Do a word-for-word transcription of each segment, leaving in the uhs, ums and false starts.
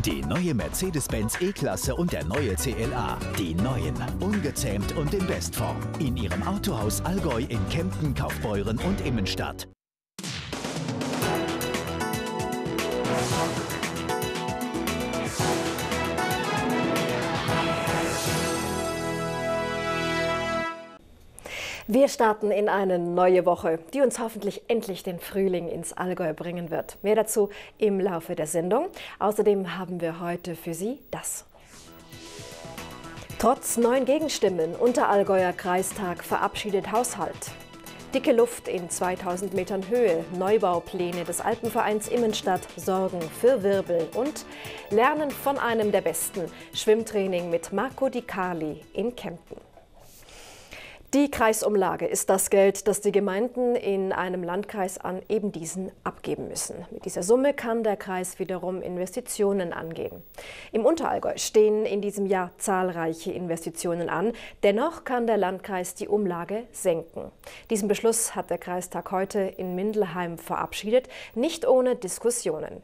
Die neue Mercedes-Benz E-Klasse und der neue C L A. Die neuen, ungezähmt und in Bestform. In Ihrem Autohaus Allgäu in Kempten, Kaufbeuren und Immenstadt. Wir starten in eine neue Woche, die uns hoffentlich endlich den Frühling ins Allgäu bringen wird. Mehr dazu im Laufe der Sendung. Außerdem haben wir heute für Sie das. Trotz neuen Gegenstimmen, Unterallgäuer Kreistag verabschiedet Haushalt. Dicke Luft in zweitausend Metern Höhe, Neubaupläne des Alpenvereins Immenstadt sorgen für Wirbel und Lernen von einem der Besten, Schwimmtraining mit Marco Di Carli in Kempten. Die Kreisumlage ist das Geld, das die Gemeinden in einem Landkreis an eben diesen abgeben müssen. Mit dieser Summe kann der Kreis wiederum Investitionen angehen. Im Unterallgäu stehen in diesem Jahr zahlreiche Investitionen an. Dennoch kann der Landkreis die Umlage senken. Diesen Beschluss hat der Kreistag heute in Mindelheim verabschiedet, nicht ohne Diskussionen.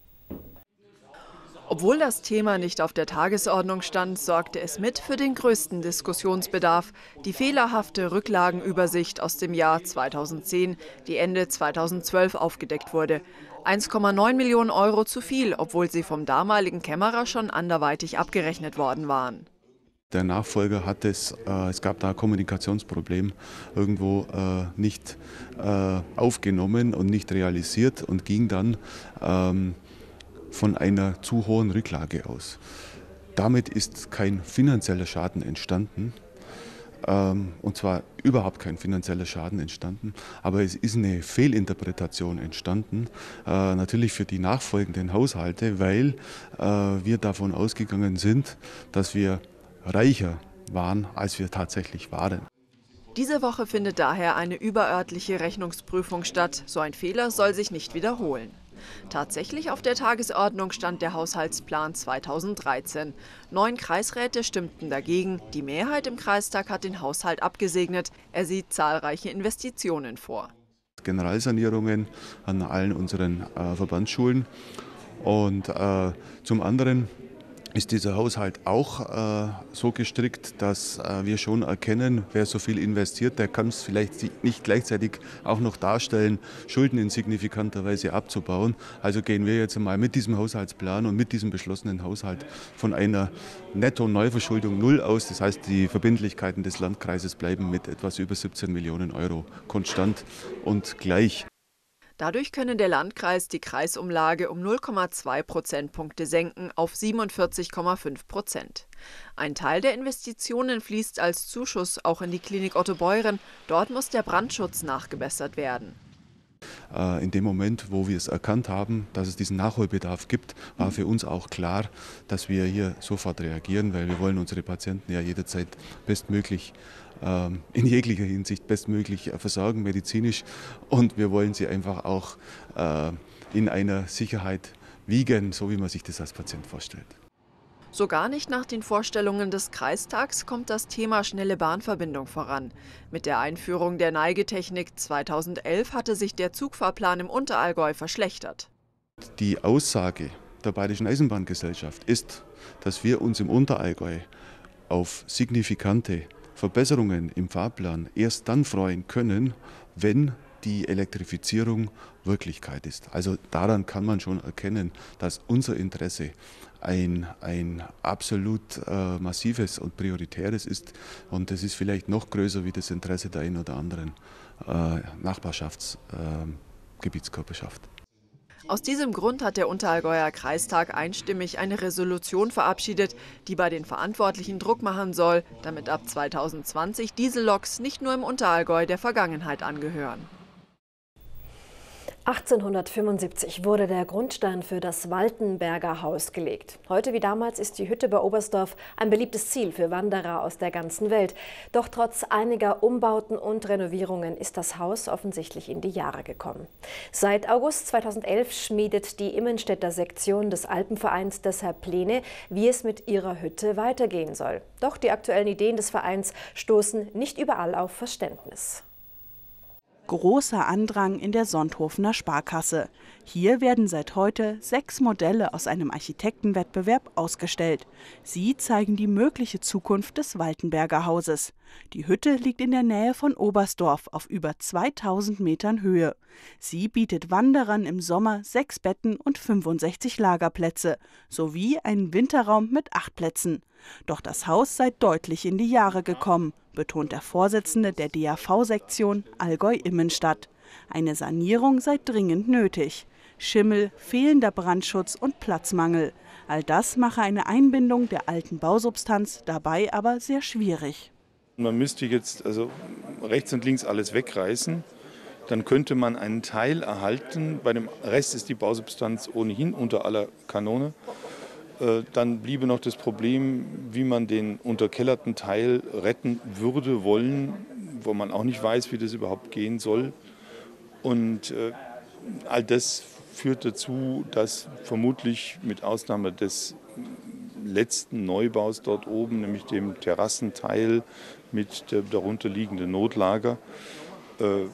Obwohl das Thema nicht auf der Tagesordnung stand, sorgte es mit für den größten Diskussionsbedarf. Die fehlerhafte Rücklagenübersicht aus dem Jahr zweitausendzehn, die Ende zweitausendzwölf aufgedeckt wurde. eins Komma neun Millionen Euro zu viel, obwohl sie vom damaligen Kämmerer schon anderweitig abgerechnet worden waren. Der Nachfolger hat es, äh, es gab da ein Kommunikationsproblem, irgendwo äh, nicht äh, aufgenommen und nicht realisiert und ging dann ähm, von einer zu hohen Rücklage aus. Damit ist kein finanzieller Schaden entstanden, ähm, und zwar überhaupt kein finanzieller Schaden entstanden, aber es ist eine Fehlinterpretation entstanden, äh, natürlich für die nachfolgenden Haushalte, weil äh, wir davon ausgegangen sind, dass wir reicher waren, als wir tatsächlich waren. Diese Woche findet daher eine überörtliche Rechnungsprüfung statt. So ein Fehler soll sich nicht wiederholen. Tatsächlich auf der Tagesordnung stand der Haushaltsplan zweitausenddreizehn. Neun Kreisräte stimmten dagegen. Die Mehrheit im Kreistag hat den Haushalt abgesegnet. Er sieht zahlreiche Investitionen vor. Generalsanierungen an allen unseren äh, Verbandsschulen. Und äh, zum anderen ist dieser Haushalt auch äh, so gestrickt, dass äh, wir schon erkennen, wer so viel investiert, der kann es vielleicht nicht gleichzeitig auch noch darstellen, Schulden in signifikanter Weise abzubauen. Also gehen wir jetzt einmal mit diesem Haushaltsplan und mit diesem beschlossenen Haushalt von einer Netto-Neuverschuldung null aus. Das heißt, die Verbindlichkeiten des Landkreises bleiben mit etwas über siebzehn Millionen Euro konstant und gleich. Dadurch könne der Landkreis die Kreisumlage um null Komma zwei Prozentpunkte senken auf siebenundvierzig Komma fünf Prozent. Ein Teil der Investitionen fließt als Zuschuss auch in die Klinik Ottobeuren. Dort muss der Brandschutz nachgebessert werden. In dem Moment, wo wir es erkannt haben, dass es diesen Nachholbedarf gibt, war für uns auch klar, dass wir hier sofort reagieren, weil wir wollen unsere Patienten ja jederzeit bestmöglich, in jeglicher Hinsicht bestmöglich versorgen, medizinisch. Und wir wollen sie einfach auch in einer Sicherheit wiegen, so wie man sich das als Patient vorstellt. So gar nicht nach den Vorstellungen des Kreistags kommt das Thema schnelle Bahnverbindung voran. Mit der Einführung der Neigetechnik zweitausendelf hatte sich der Zugfahrplan im Unterallgäu verschlechtert. Die Aussage der Bayerischen Eisenbahngesellschaft ist, dass wir uns im Unterallgäu auf signifikante Verbesserungen im Fahrplan erst dann freuen können, wenn die Elektrifizierung Wirklichkeit ist. Also daran kann man schon erkennen, dass unser Interesse ein, ein absolut äh, massives und prioritäres ist. Und es ist vielleicht noch größer wie das Interesse der einen oder anderen äh, Nachbarschaftsgebietskörperschaft. Äh, Aus diesem Grund hat der Unterallgäuer Kreistag einstimmig eine Resolution verabschiedet, die bei den Verantwortlichen Druck machen soll, damit ab zweitausendzwanzig Dieselloks nicht nur im Unterallgäu der Vergangenheit angehören. achtzehnhundertfünfundsiebzig wurde der Grundstein für das Waltenberger Haus gelegt. Heute wie damals ist die Hütte bei Oberstdorf ein beliebtes Ziel für Wanderer aus der ganzen Welt. Doch trotz einiger Umbauten und Renovierungen ist das Haus offensichtlich in die Jahre gekommen. Seit August zweitausendelf schmiedet die Immenstädter Sektion des Alpenvereins deshalb Pläne, wie es mit ihrer Hütte weitergehen soll. Doch die aktuellen Ideen des Vereins stoßen nicht überall auf Verständnis. Großer Andrang in der Sonthofener Sparkasse. Hier werden seit heute sechs Modelle aus einem Architektenwettbewerb ausgestellt. Sie zeigen die mögliche Zukunft des Waltenberger Hauses. Die Hütte liegt in der Nähe von Oberstdorf auf über zweitausend Metern Höhe. Sie bietet Wanderern im Sommer sechs Betten und fünfundsechzig Lagerplätze sowie einen Winterraum mit acht Plätzen. Doch das Haus sei deutlich in die Jahre gekommen, betont der Vorsitzende der D A V-Sektion Allgäu-Immenstadt. Eine Sanierung sei dringend nötig. Schimmel, fehlender Brandschutz und Platzmangel. All das mache eine Einbindung der alten Bausubstanz dabei aber sehr schwierig. Man müsste jetzt also rechts und links alles wegreißen. Dann könnte man einen Teil erhalten. Bei dem Rest ist die Bausubstanz ohnehin unter aller Kanone. Dann bliebe noch das Problem, wie man den unterkellerten Teil retten würde wollen, wo man auch nicht weiß, wie das überhaupt gehen soll. Und äh, all das führt dazu, dass vermutlich mit Ausnahme des letzten Neubaus dort oben, nämlich dem Terrassenteil mit der darunter liegenden Notlager, äh,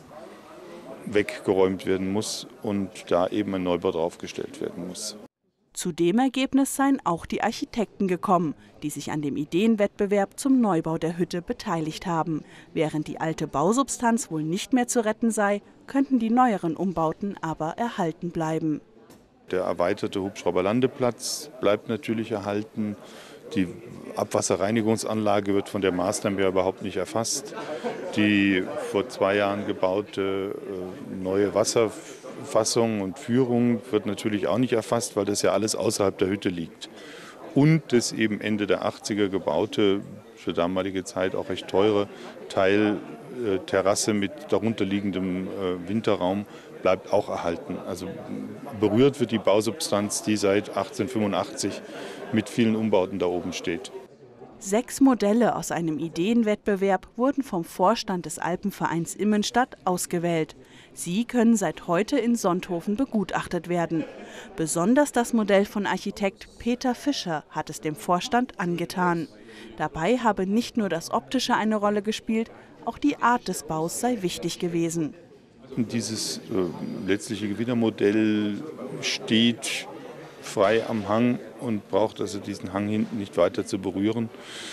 weggeräumt werden muss und da eben ein Neubau draufgestellt werden muss. Zu dem Ergebnis seien auch die Architekten gekommen, die sich an dem Ideenwettbewerb zum Neubau der Hütte beteiligt haben. Während die alte Bausubstanz wohl nicht mehr zu retten sei, könnten die neueren Umbauten aber erhalten bleiben. Der erweiterte Hubschrauberlandeplatz bleibt natürlich erhalten. Die Abwasserreinigungsanlage wird von der Maßnahme ja überhaupt nicht erfasst. Die vor zwei Jahren gebaute äh, neue Wasserfassung und Führung wird natürlich auch nicht erfasst, weil das ja alles außerhalb der Hütte liegt. Und das eben Ende der achtziger gebaute, für damalige Zeit auch recht teure Teil äh, Terrasse mit darunter liegendem äh, Winterraum bleibt auch erhalten. Also berührt wird die Bausubstanz, die seit achtzehnhundertfünfundachtzig mit vielen Umbauten da oben steht. Sechs Modelle aus einem Ideenwettbewerb wurden vom Vorstand des Alpenvereins Immenstadt ausgewählt. Sie können seit heute in Sonthofen begutachtet werden. Besonders das Modell von Architekt Peter Fischer hat es dem Vorstand angetan. Dabei habe nicht nur das Optische eine Rolle gespielt, auch die Art des Baus sei wichtig gewesen. Dieses äh, letztliche Gewinnermodell steht frei am Hang und braucht also diesen Hang hinten nicht weiter zu berühren.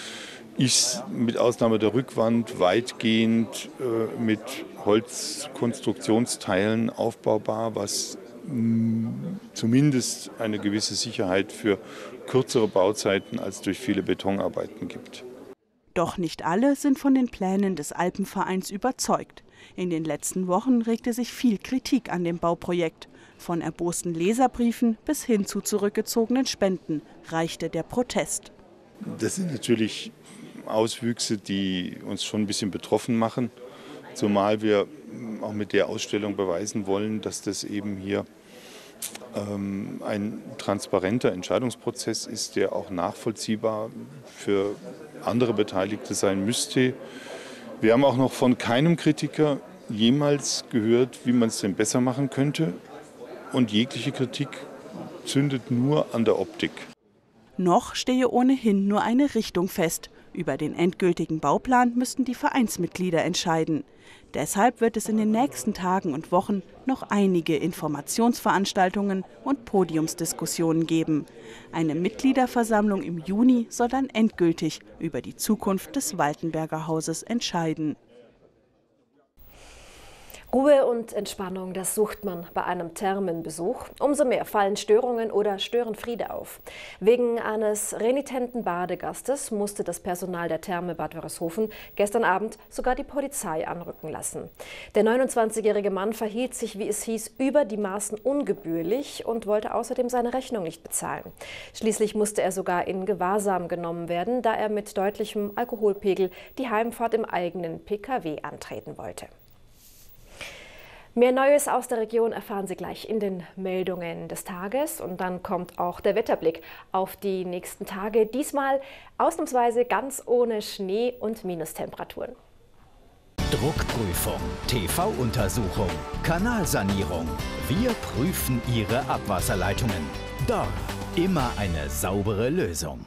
Ist mit Ausnahme der Rückwand weitgehend äh, mit Holzkonstruktionsteilen aufbaubar, was mh, zumindest eine gewisse Sicherheit für kürzere Bauzeiten als durch viele Betonarbeiten gibt. Doch nicht alle sind von den Plänen des Alpenvereins überzeugt. In den letzten Wochen regte sich viel Kritik an dem Bauprojekt. Von erbosten Leserbriefen bis hin zu zurückgezogenen Spenden reichte der Protest. Das sind natürlich Auswüchse, die uns schon ein bisschen betroffen machen, zumal wir auch mit der Ausstellung beweisen wollen, dass das eben hier ähm, ein transparenter Entscheidungsprozess ist, der auch nachvollziehbar für andere Beteiligte sein müsste. Wir haben auch noch von keinem Kritiker jemals gehört, wie man es denn besser machen könnte. Und jegliche Kritik zündet nur an der Optik. Noch stehe ohnehin nur eine Richtung fest. Über den endgültigen Bauplan müssten die Vereinsmitglieder entscheiden. Deshalb wird es in den nächsten Tagen und Wochen noch einige Informationsveranstaltungen und Podiumsdiskussionen geben. Eine Mitgliederversammlung im Juni soll dann endgültig über die Zukunft des Waltenberger Hauses entscheiden. Ruhe und Entspannung, das sucht man bei einem Thermenbesuch. Umso mehr fallen Störungen oder Störenfriede auf. Wegen eines renitenten Badegastes musste das Personal der Therme Bad Wörishofen gestern Abend sogar die Polizei anrücken lassen. Der neunundzwanzigjährige Mann verhielt sich, wie es hieß, über die Maßen ungebührlich und wollte außerdem seine Rechnung nicht bezahlen. Schließlich musste er sogar in Gewahrsam genommen werden, da er mit deutlichem Alkoholpegel die Heimfahrt im eigenen P K W antreten wollte. Mehr Neues aus der Region erfahren Sie gleich in den Meldungen des Tages. Und dann kommt auch der Wetterblick auf die nächsten Tage. Diesmal ausnahmsweise ganz ohne Schnee und Minustemperaturen. Druckprüfung, T V-Untersuchung, Kanalsanierung. Wir prüfen Ihre Abwasserleitungen. D O R, immer eine saubere Lösung.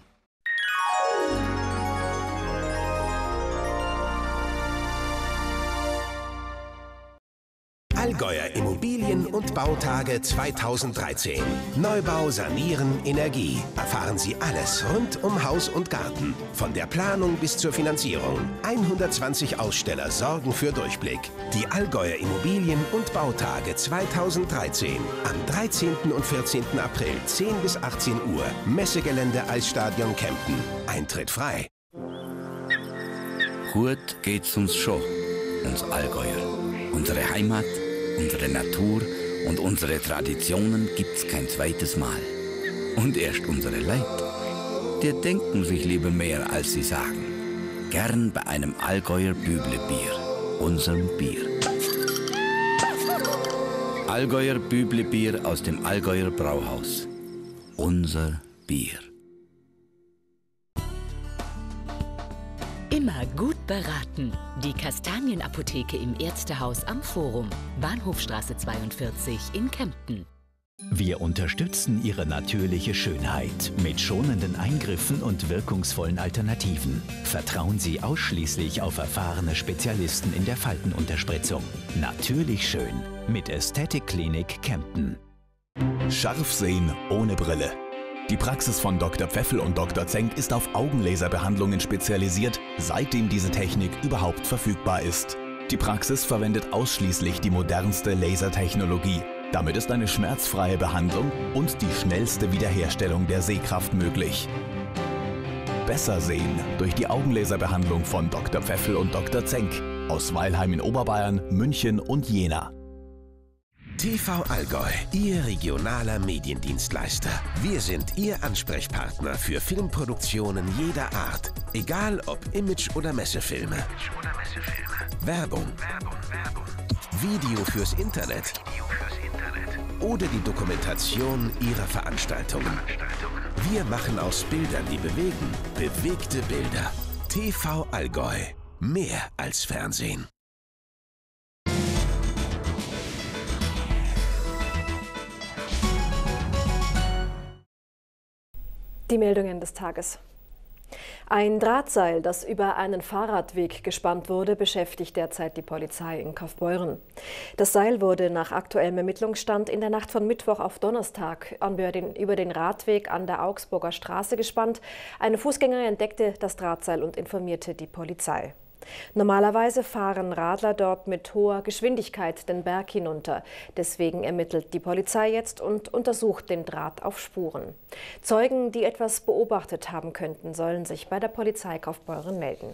Allgäuer Immobilien- und Bautage zweitausenddreizehn. Neubau, Sanieren, Energie. Erfahren Sie alles rund um Haus und Garten. Von der Planung bis zur Finanzierung. hundertzwanzig Aussteller sorgen für Durchblick. Die Allgäuer Immobilien- und Bautage zweitausenddreizehn. Am dreizehnten und vierzehnten April, zehn bis achtzehn Uhr. Messegelände Eisstadion Kempten. Eintritt frei. Gut geht's uns schon, uns Allgäuer. Unsere Heimat, unsere Natur und unsere Traditionen gibt's kein zweites Mal. Und erst unsere Leid. Die denken sich lieber mehr, als sie sagen. Gern bei einem Allgäuer Büble-Bier, unserem Bier. Allgäuer Büble-Bier aus dem Allgäuer Brauhaus. Unser Bier. Immer gut beraten. Die Kastanienapotheke im Ärztehaus am Forum. Bahnhofstraße zweiundvierzig in Kempten. Wir unterstützen Ihre natürliche Schönheit mit schonenden Eingriffen und wirkungsvollen Alternativen. Vertrauen Sie ausschließlich auf erfahrene Spezialisten in der Faltenunterspritzung. Natürlich schön mit Ästhetikklinik Kempten. Scharf sehen ohne Brille. Die Praxis von Doktor Pfeffel und Doktor Zenk ist auf Augenlaserbehandlungen spezialisiert, seitdem diese Technik überhaupt verfügbar ist. Die Praxis verwendet ausschließlich die modernste Lasertechnologie. Damit ist eine schmerzfreie Behandlung und die schnellste Wiederherstellung der Sehkraft möglich. Besser sehen durch die Augenlaserbehandlung von Doktor Pfeffel und Doktor Zenk aus Weilheim in Oberbayern, München und Jena. T V Allgäu, Ihr regionaler Mediendienstleister. Wir sind Ihr Ansprechpartner für Filmproduktionen jeder Art. Egal ob Image- oder Messefilme. Werbung. Video fürs Internet. Oder die Dokumentation Ihrer Veranstaltungen. Wir machen aus Bildern, die bewegen, bewegte Bilder. T V Allgäu. Mehr als Fernsehen. Die Meldungen des Tages. Ein Drahtseil, das über einen Fahrradweg gespannt wurde, beschäftigt derzeit die Polizei in Kaufbeuren. Das Seil wurde nach aktuellem Ermittlungsstand in der Nacht von Mittwoch auf Donnerstag über den, über den Radweg an der Augsburger Straße gespannt. Eine Fußgängerin entdeckte das Drahtseil und informierte die Polizei. Normalerweise fahren Radler dort mit hoher Geschwindigkeit den Berg hinunter. Deswegen ermittelt die Polizei jetzt und untersucht den Draht auf Spuren. Zeugen, die etwas beobachtet haben könnten, sollen sich bei der Polizei Kaufbeuren melden.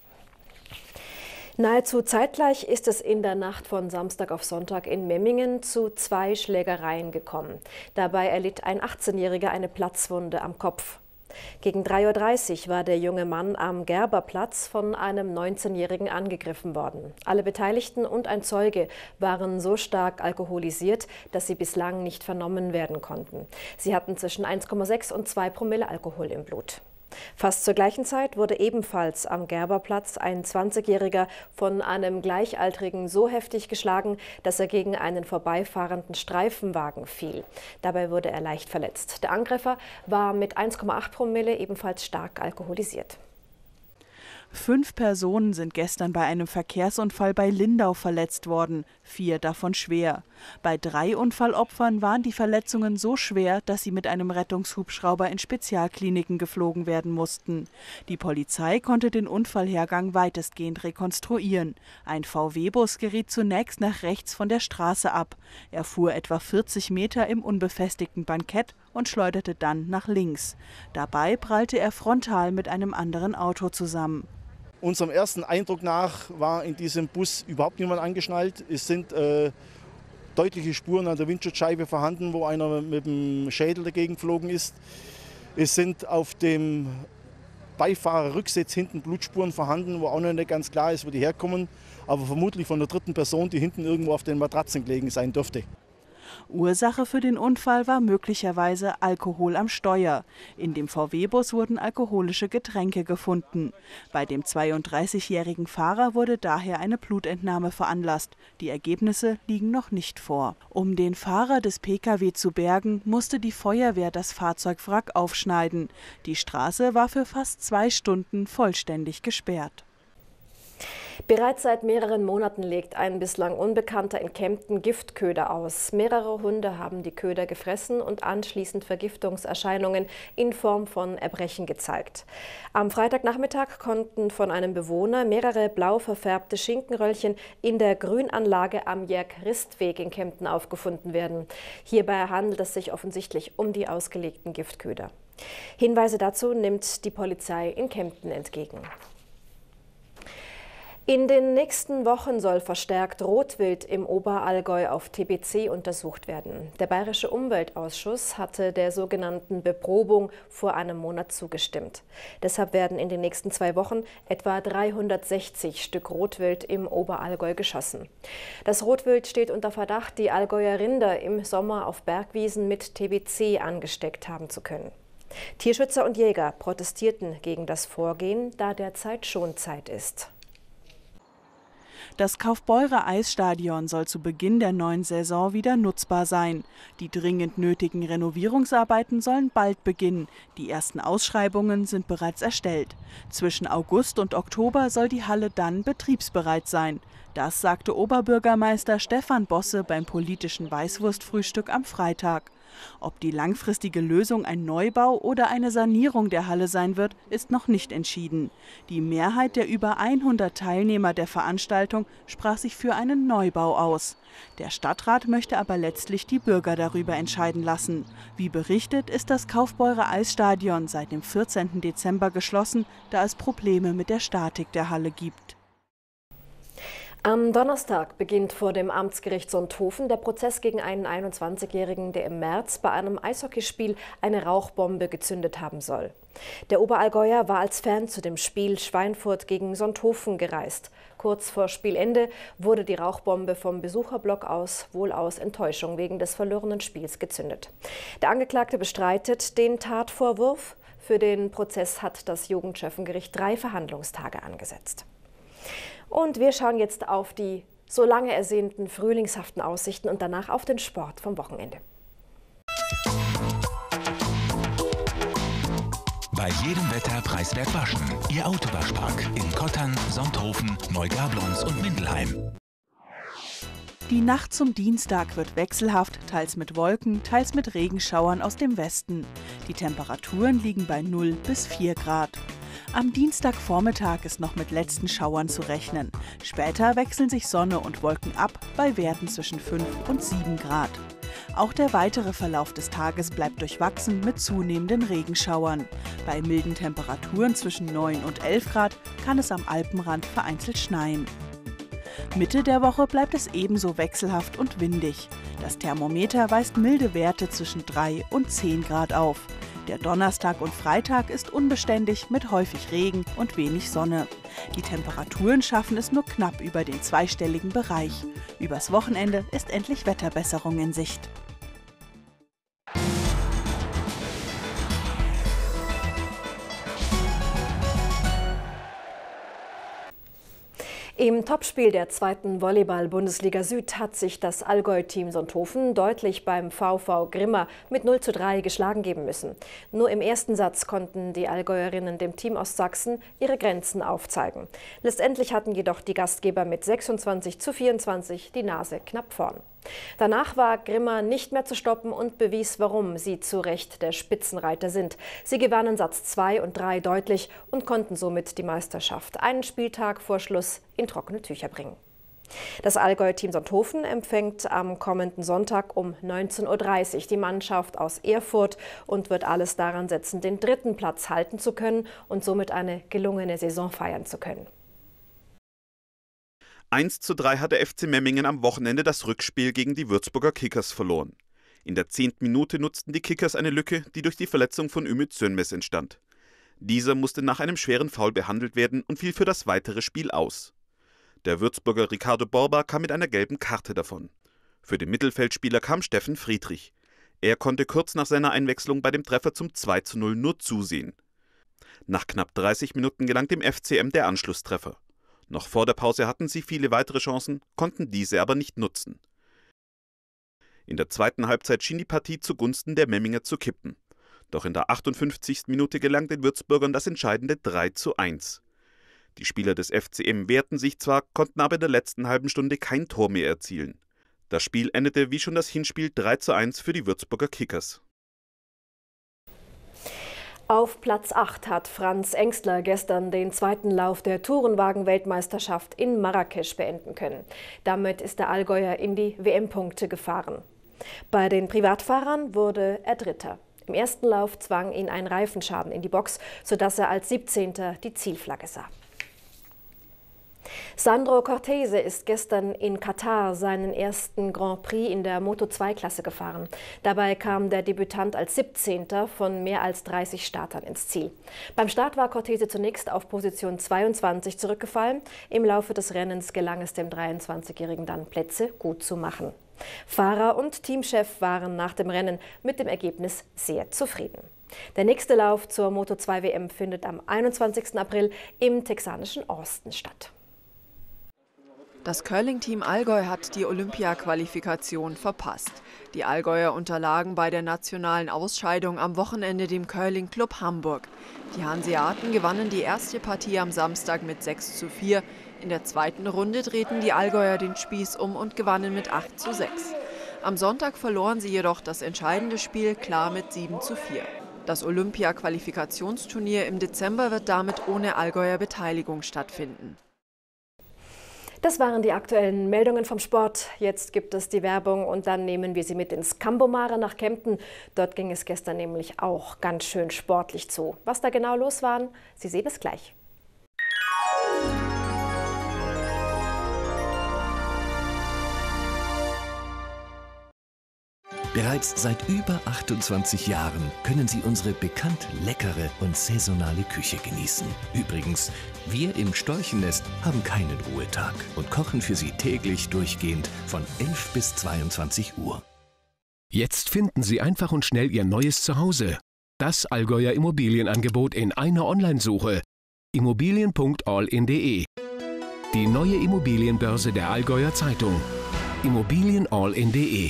Nahezu zeitgleich ist es in der Nacht von Samstag auf Sonntag in Memmingen zu zwei Schlägereien gekommen. Dabei erlitt ein achtzehnjähriger eine Platzwunde am Kopf. Gegen drei Uhr dreißig war der junge Mann am Gerberplatz von einem neunzehnjährigen angegriffen worden. Alle Beteiligten und ein Zeuge waren so stark alkoholisiert, dass sie bislang nicht vernommen werden konnten. Sie hatten zwischen eins Komma sechs und zwei Promille Alkohol im Blut. Fast zur gleichen Zeit wurde ebenfalls am Gerberplatz ein zwanzigjähriger von einem Gleichaltrigen so heftig geschlagen, dass er gegen einen vorbeifahrenden Streifenwagen fiel. Dabei wurde er leicht verletzt. Der Angreifer war mit eins Komma acht Promille ebenfalls stark alkoholisiert. Fünf Personen sind gestern bei einem Verkehrsunfall bei Lindau verletzt worden, vier davon schwer. Bei drei Unfallopfern waren die Verletzungen so schwer, dass sie mit einem Rettungshubschrauber in Spezialkliniken geflogen werden mussten. Die Polizei konnte den Unfallhergang weitestgehend rekonstruieren. Ein V W-Bus geriet zunächst nach rechts von der Straße ab. Er fuhr etwa vierzig Meter im unbefestigten Bankett und schleuderte dann nach links. Dabei prallte er frontal mit einem anderen Auto zusammen. Unserem ersten Eindruck nach war in diesem Bus überhaupt niemand angeschnallt. Es sind äh, deutliche Spuren an der Windschutzscheibe vorhanden, wo einer mit dem Schädel dagegen geflogen ist. Es sind auf dem Beifahrerrücksitz hinten Blutspuren vorhanden, wo auch noch nicht ganz klar ist, wo die herkommen. Aber vermutlich von der dritten Person, die hinten irgendwo auf den Matratzen gelegen sein dürfte. Ursache für den Unfall war möglicherweise Alkohol am Steuer. In dem V W-Bus wurden alkoholische Getränke gefunden. Bei dem zweiunddreißigjährigen Fahrer wurde daher eine Blutentnahme veranlasst. Die Ergebnisse liegen noch nicht vor. Um den Fahrer des P K W zu bergen, musste die Feuerwehr das Fahrzeugwrack aufschneiden. Die Straße war für fast zwei Stunden vollständig gesperrt. Bereits seit mehreren Monaten legt ein bislang Unbekannter in Kempten Giftköder aus. Mehrere Hunde haben die Köder gefressen und anschließend Vergiftungserscheinungen in Form von Erbrechen gezeigt. Am Freitagnachmittag konnten von einem Bewohner mehrere blau verfärbte Schinkenröllchen in der Grünanlage am Jörg-Rist-Weg in Kempten aufgefunden werden. Hierbei handelt es sich offensichtlich um die ausgelegten Giftköder. Hinweise dazu nimmt die Polizei in Kempten entgegen. In den nächsten Wochen soll verstärkt Rotwild im Oberallgäu auf T B C untersucht werden. Der Bayerische Umweltausschuss hatte der sogenannten Beprobung vor einem Monat zugestimmt. Deshalb werden in den nächsten zwei Wochen etwa dreihundertsechzig Stück Rotwild im Oberallgäu geschossen. Das Rotwild steht unter Verdacht, die Allgäuer Rinder im Sommer auf Bergwiesen mit T B C angesteckt haben zu können. Tierschützer und Jäger protestierten gegen das Vorgehen, da derzeit Schonzeit ist. Das Kaufbeurer Eisstadion soll zu Beginn der neuen Saison wieder nutzbar sein. Die dringend nötigen Renovierungsarbeiten sollen bald beginnen. Die ersten Ausschreibungen sind bereits erstellt. Zwischen August und Oktober soll die Halle dann betriebsbereit sein. Das sagte Oberbürgermeister Stefan Bosse beim politischen Weißwurstfrühstück am Freitag. Ob die langfristige Lösung ein Neubau oder eine Sanierung der Halle sein wird, ist noch nicht entschieden. Die Mehrheit der über hundert Teilnehmer der Veranstaltung sprach sich für einen Neubau aus. Der Stadtrat möchte aber letztlich die Bürger darüber entscheiden lassen. Wie berichtet, ist das Kaufbeurer Eisstadion seit dem vierzehnten Dezember geschlossen, da es Probleme mit der Statik der Halle gibt. Am Donnerstag beginnt vor dem Amtsgericht Sonthofen der Prozess gegen einen einundzwanzigjährigen, der im März bei einem Eishockeyspiel eine Rauchbombe gezündet haben soll. Der Oberallgäuer war als Fan zu dem Spiel Schweinfurt gegen Sonthofen gereist. Kurz vor Spielende wurde die Rauchbombe vom Besucherblock aus wohl aus Enttäuschung wegen des verlorenen Spiels gezündet. Der Angeklagte bestreitet den Tatvorwurf. Für den Prozess hat das Jugendschöffengericht drei Verhandlungstage angesetzt. Und wir schauen jetzt auf die so lange ersehnten frühlingshaften Aussichten und danach auf den Sport vom Wochenende. Bei jedem Wetter preiswert waschen. Ihr Autowaschpark in Kottern, Sonthofen, Neugablonz und Mindelheim. Die Nacht zum Dienstag wird wechselhaft, teils mit Wolken, teils mit Regenschauern aus dem Westen. Die Temperaturen liegen bei null bis vier Grad. Am Dienstagvormittag ist noch mit letzten Schauern zu rechnen. Später wechseln sich Sonne und Wolken ab bei Werten zwischen fünf und sieben Grad. Auch der weitere Verlauf des Tages bleibt durchwachsen mit zunehmenden Regenschauern. Bei milden Temperaturen zwischen neun und elf Grad kann es am Alpenrand vereinzelt schneien. Mitte der Woche bleibt es ebenso wechselhaft und windig. Das Thermometer weist milde Werte zwischen drei und zehn Grad auf. Der Donnerstag und Freitag ist unbeständig mit häufig Regen und wenig Sonne. Die Temperaturen schaffen es nur knapp über den zweistelligen Bereich. Übers Wochenende ist endlich Wetterbesserung in Sicht. Im Topspiel der zweiten Volleyball-Bundesliga Süd hat sich das Allgäu-Team Sonthofen deutlich beim VV Grimma mit null zu drei geschlagen geben müssen. Nur im ersten Satz konnten die Allgäuerinnen dem Team aus Sachsen ihre Grenzen aufzeigen. Letztendlich hatten jedoch die Gastgeber mit sechsundzwanzig zu vierundzwanzig die Nase knapp vorn. Danach war Grimma nicht mehr zu stoppen und bewies, warum sie zu Recht der Spitzenreiter sind. Sie gewannen Satz zwei und drei deutlich und konnten somit die Meisterschaft einen Spieltag vor Schluss in trockene Tücher bringen. Das Allgäu-Team Sonthofen empfängt am kommenden Sonntag um neunzehn Uhr dreißig die Mannschaft aus Erfurt und wird alles daran setzen, den dritten Platz halten zu können und somit eine gelungene Saison feiern zu können. eins zu drei hat der F C Memmingen am Wochenende das Rückspiel gegen die Würzburger Kickers verloren. In der zehnten Minute nutzten die Kickers eine Lücke, die durch die Verletzung von Ümit Sönmez entstand. Dieser musste nach einem schweren Foul behandelt werden und fiel für das weitere Spiel aus. Der Würzburger Ricardo Borba kam mit einer gelben Karte davon. Für den Mittelfeldspieler kam Steffen Friedrich. Er konnte kurz nach seiner Einwechslung bei dem Treffer zum zwei zu null nur zusehen. Nach knapp dreißig Minuten gelang dem F C M der Anschlusstreffer. Noch vor der Pause hatten sie viele weitere Chancen, konnten diese aber nicht nutzen. In der zweiten Halbzeit schien die Partie zugunsten der Memminger zu kippen. Doch in der achtundfünfzigsten Minute gelang den Würzburgern das entscheidende drei zu eins. Die Spieler des F C M wehrten sich zwar, konnten aber in der letzten halben Stunde kein Tor mehr erzielen. Das Spiel endete wie schon das Hinspiel drei zu eins für die Würzburger Kickers. Auf Platz acht hat Franz Engstler gestern den zweiten Lauf der Tourenwagen-Weltmeisterschaft in Marrakesch beenden können. Damit ist der Allgäuer in die W M-Punkte gefahren. Bei den Privatfahrern wurde er Dritter. Im ersten Lauf zwang ihn ein Reifenschaden in die Box, sodass er als siebzehnter die Zielflagge sah. Sandro Cortese ist gestern in Katar seinen ersten Grand Prix in der Moto zwei Klasse gefahren. Dabei kam der Debütant als siebzehnter von mehr als dreißig Startern ins Ziel. Beim Start war Cortese zunächst auf Position zweiundzwanzig zurückgefallen. Im Laufe des Rennens gelang es dem dreiundzwanzigjährigen dann, Plätze gut zu machen. Fahrer und Teamchef waren nach dem Rennen mit dem Ergebnis sehr zufrieden. Der nächste Lauf zur Moto zwei W M findet am einundzwanzigsten April im texanischen Austin statt. Das Curling-Team Allgäu hat die Olympia-Qualifikation verpasst. Die Allgäuer unterlagen bei der nationalen Ausscheidung am Wochenende dem Curling-Club Hamburg. Die Hanseaten gewannen die erste Partie am Samstag mit sechs zu vier. In der zweiten Runde drehten die Allgäuer den Spieß um und gewannen mit acht zu sechs. Am Sonntag verloren sie jedoch das entscheidende Spiel klar mit sieben zu vier. Das Olympia-Qualifikationsturnier im Dezember wird damit ohne Allgäuer Beteiligung stattfinden. Das waren die aktuellen Meldungen vom Sport. Jetzt gibt es die Werbung und dann nehmen wir Sie mit ins Cambomare nach Kempten. Dort ging es gestern nämlich auch ganz schön sportlich zu. Was da genau los war, Sie sehen es gleich. Bereits seit über achtundzwanzig Jahren können Sie unsere bekannt leckere und saisonale Küche genießen. Übrigens, wir im Storchennest haben keinen Ruhetag und kochen für Sie täglich durchgehend von elf bis zweiundzwanzig Uhr. Jetzt finden Sie einfach und schnell Ihr neues Zuhause. Das Allgäuer Immobilienangebot in einer Onlinesuche. immobilien punkt all in punkt de. Die neue Immobilienbörse der Allgäuer Zeitung. immobilien punkt all in punkt de.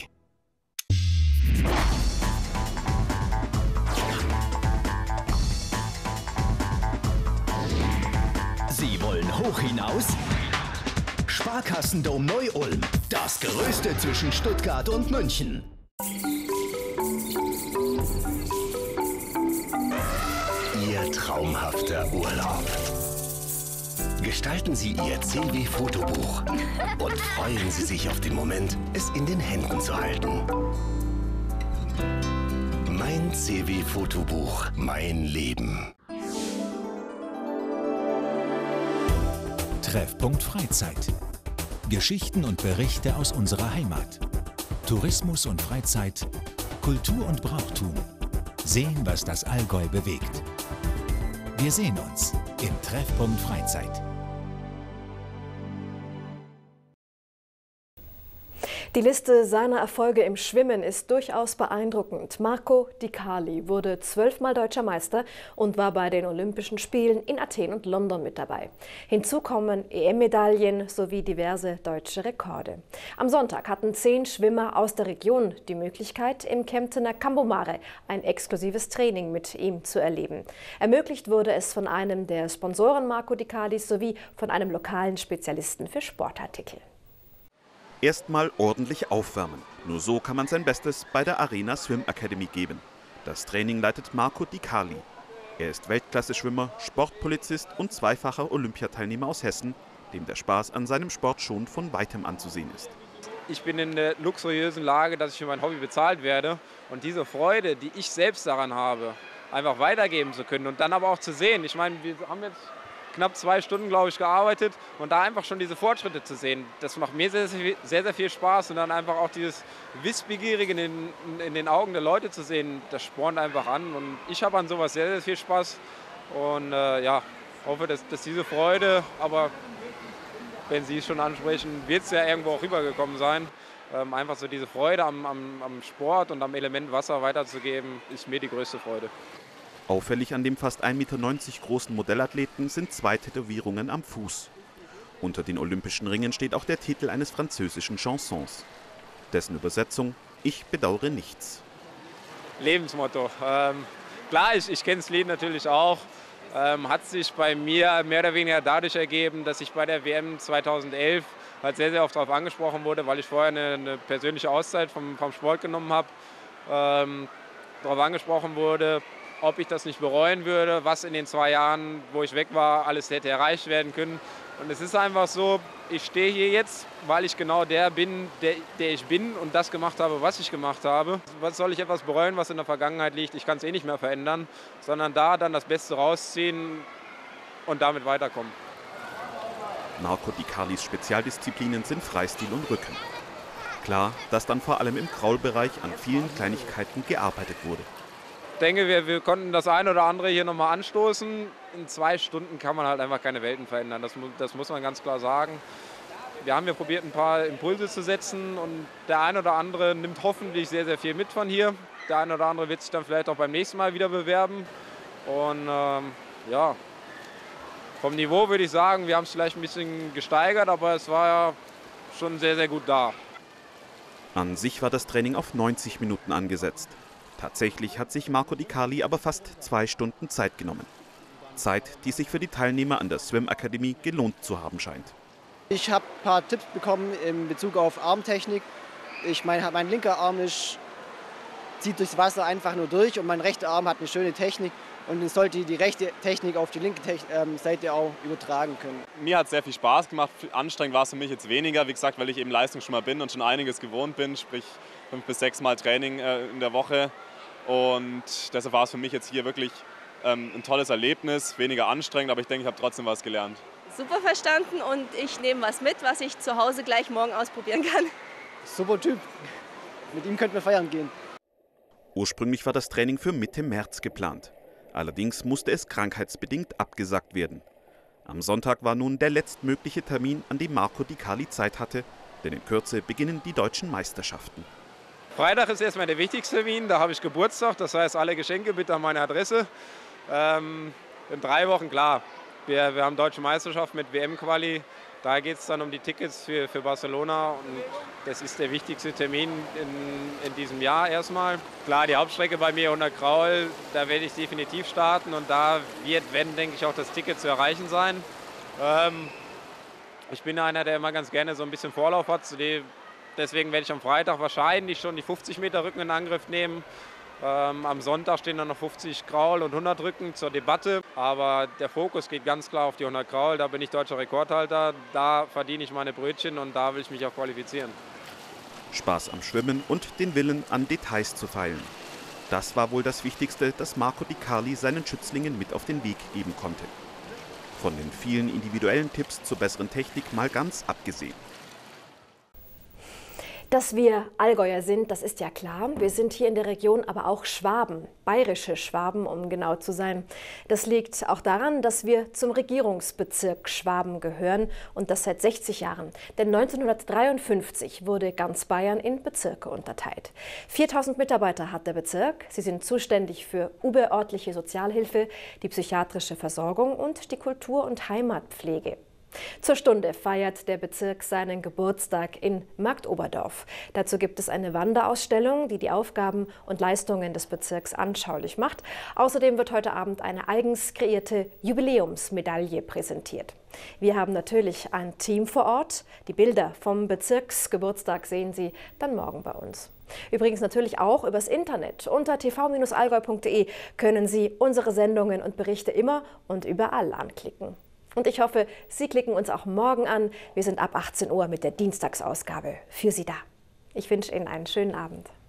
Sie wollen hoch hinaus? Sparkassendom Neu-Ulm, das Größte zwischen Stuttgart und München. Ihr traumhafter Urlaub. Gestalten Sie Ihr C W-Fotobuch und freuen Sie sich auf den Moment, es in den Händen zu halten. Mein C W-Fotobuch, mein Leben. Treffpunkt Freizeit. Geschichten und Berichte aus unserer Heimat. Tourismus und Freizeit, Kultur und Brauchtum. Sehen, was das Allgäu bewegt. Wir sehen uns im Treffpunkt Freizeit. Die Liste seiner Erfolge im Schwimmen ist durchaus beeindruckend. Marco Di Carli wurde zwölfmal deutscher Meister und war bei den Olympischen Spielen in Athen und London mit dabei. Hinzu kommen E M-Medaillen sowie diverse deutsche Rekorde. Am Sonntag hatten zehn Schwimmer aus der Region die Möglichkeit, im Kemptener Cambomare ein exklusives Training mit ihm zu erleben. Ermöglicht wurde es von einem der Sponsoren Marco Di Carlis sowie von einem lokalen Spezialisten für Sportartikel. Erstmal ordentlich aufwärmen. Nur so kann man sein Bestes bei der Arena Swim Academy geben. Das Training leitet Marco Di Carli. Er ist Weltklasse-Schwimmer, Sportpolizist und zweifacher Olympiateilnehmer aus Hessen, dem der Spaß an seinem Sport schon von weitem anzusehen ist. Ich bin in der luxuriösen Lage, dass ich für mein Hobby bezahlt werde. Und diese Freude, die ich selbst daran habe, einfach weitergeben zu können und dann aber auch zu sehen. Ich meine, wir haben jetzt knapp zwei Stunden, glaube ich, gearbeitet und da einfach schon diese Fortschritte zu sehen, das macht mir sehr, sehr, sehr, sehr viel Spaß und dann einfach auch dieses Wissbegierige in den, in den Augen der Leute zu sehen, das spornt einfach an und ich habe an sowas sehr, sehr viel Spaß und äh, ja, hoffe, dass, dass diese Freude, aber wenn Sie es schon ansprechen, wird es ja irgendwo auch rübergekommen sein, ähm, einfach so diese Freude am, am, am Sport und am Element Wasser weiterzugeben, ist mir die größte Freude. Auffällig an dem fast ein Meter neunzig großen Modellathleten sind zwei Tätowierungen am Fuß. Unter den Olympischen Ringen steht auch der Titel eines französischen Chansons. Dessen Übersetzung: Ich bedauere nichts. Lebensmotto. Ähm, klar, ich, ich kenne das Lied natürlich auch. ähm, hat sich bei mir mehr oder weniger dadurch ergeben, dass ich bei der W M zweitausendelf halt sehr, sehr oft darauf angesprochen wurde, weil ich vorher eine, eine persönliche Auszeit vom, vom Sport genommen habe, ähm, darauf angesprochen wurde, ob ich das nicht bereuen würde, was in den zwei Jahren, wo ich weg war, alles hätte erreicht werden können. Und es ist einfach so, ich stehe hier jetzt, weil ich genau der bin, der, der ich bin und das gemacht habe, was ich gemacht habe. Was soll ich etwas bereuen, was in der Vergangenheit liegt? Ich kann es eh nicht mehr verändern, sondern da dann das Beste rausziehen und damit weiterkommen. Marco Di Carlis Spezialdisziplinen sind Freistil und Rücken. Klar, dass dann vor allem im Kraulbereich an vielen Kleinigkeiten gearbeitet wurde. Ich denke, wir, wir konnten das eine oder andere hier nochmal anstoßen. In zwei Stunden kann man halt einfach keine Welten verändern, das, das muss man ganz klar sagen. Wir haben hier probiert, ein paar Impulse zu setzen und der eine oder andere nimmt hoffentlich sehr, sehr viel mit von hier. Der eine oder andere wird sich dann vielleicht auch beim nächsten Mal wieder bewerben. Und ähm, ja, vom Niveau würde ich sagen, wir haben es vielleicht ein bisschen gesteigert, aber es war ja schon sehr, sehr gut da. An sich war das Training auf neunzig Minuten angesetzt. Tatsächlich hat sich Marco Di Carli aber fast zwei Stunden Zeit genommen. Zeit, die sich für die Teilnehmer an der Swim Academy gelohnt zu haben scheint. Ich habe ein paar Tipps bekommen in Bezug auf Armtechnik. Ich mein, mein linker Arm ist, zieht durchs Wasser einfach nur durch und mein rechter Arm hat eine schöne Technik. Und ich sollte die rechte Technik auf die linke Techn- ähm, Seite auch übertragen können. Mir hat es sehr viel Spaß gemacht. Anstrengend war es für mich jetzt weniger. Wie gesagt, weil ich eben Leistung schon mal bin und schon einiges gewohnt bin. Sprich fünf bis sechs Mal Training äh, in der Woche. Und deshalb war es für mich jetzt hier wirklich ähm, ein tolles Erlebnis. Weniger anstrengend, aber ich denke, ich habe trotzdem was gelernt. Super verstanden und ich nehme was mit, was ich zu Hause gleich morgen ausprobieren kann. Super Typ. Mit ihm könnten wir feiern gehen. Ursprünglich war das Training für Mitte März geplant. Allerdings musste es krankheitsbedingt abgesagt werden. Am Sonntag war nun der letztmögliche Termin, an dem Marco Di Carli Zeit hatte, denn in Kürze beginnen die deutschen Meisterschaften. Freitag ist erstmal der wichtigste Termin, da habe ich Geburtstag, das heißt alle Geschenke bitte an meine Adresse. Ähm, in drei Wochen, klar, wir, wir haben deutsche Meisterschaft mit W M-Quali, da geht es dann um die Tickets für, für Barcelona und das ist der wichtigste Termin in, in diesem Jahr erstmal. Klar, die Hauptstrecke bei mir hundert Kraul, da werde ich definitiv starten und da wird, wenn, denke ich, auch das Ticket zu erreichen sein. Ähm, ich bin einer, der immer ganz gerne so ein bisschen Vorlauf hat, zu dem, deswegen werde ich am Freitag wahrscheinlich schon die fünfzig Meter Rücken in Angriff nehmen. Ähm, am Sonntag stehen dann noch fünfzig Kraul und hundert Rücken zur Debatte. Aber der Fokus geht ganz klar auf die hundert Kraul. Da bin ich deutscher Rekordhalter. Da verdiene ich meine Brötchen und da will ich mich auch qualifizieren. Spaß am Schwimmen und den Willen, an Details zu feilen. Das war wohl das Wichtigste, das Marco Di Carli seinen Schützlingen mit auf den Weg geben konnte. Von den vielen individuellen Tipps zur besseren Technik mal ganz abgesehen. Dass wir Allgäuer sind, das ist ja klar. Wir sind hier in der Region aber auch Schwaben, bayerische Schwaben, um genau zu sein. Das liegt auch daran, dass wir zum Regierungsbezirk Schwaben gehören und das seit sechzig Jahren. Denn neunzehnhundertdreiundfünfzig wurde ganz Bayern in Bezirke unterteilt. viertausend Mitarbeiter hat der Bezirk. Sie sind zuständig für überörtliche Sozialhilfe, die psychiatrische Versorgung und die Kultur- und Heimatpflege. Zur Stunde feiert der Bezirk seinen Geburtstag in Marktoberdorf. Dazu gibt es eine Wanderausstellung, die die Aufgaben und Leistungen des Bezirks anschaulich macht. Außerdem wird heute Abend eine eigens kreierte Jubiläumsmedaille präsentiert. Wir haben natürlich ein Team vor Ort. Die Bilder vom Bezirksgeburtstag sehen Sie dann morgen bei uns. Übrigens natürlich auch übers Internet. Unter t v Bindestrich allgäu punkt de können Sie unsere Sendungen und Berichte immer und überall anklicken. Und ich hoffe, Sie klicken uns auch morgen an. Wir sind ab achtzehn Uhr mit der Dienstagsausgabe für Sie da. Ich wünsche Ihnen einen schönen Abend.